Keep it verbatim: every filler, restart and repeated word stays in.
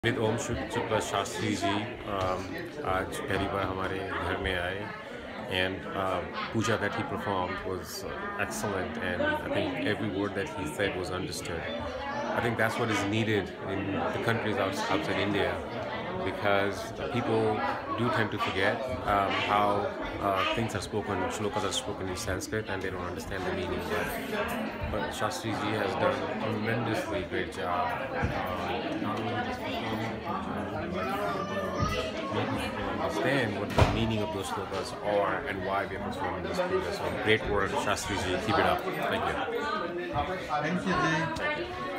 पंडित ओम शुक्ला शास्त्री जी आज पहली बार हमारे घर में आए and uh, puja that he performed was uh, excellent, and I think every word that he said was understood. I think that's what is needed in the countries outside India, because people do tend to forget um, how uh, things are spoken, shlokas are spoken in Sanskrit, and they don't understand the meaning. But, but Shastri ji has done a tremendously great job. Uh, not only just performing puja, but uh, making people understand what the meaning of those shlokas are and why we are performing this puja. So great work, Shastri ji. Keep it up. Thank you. Thank you, Ji. Thank you.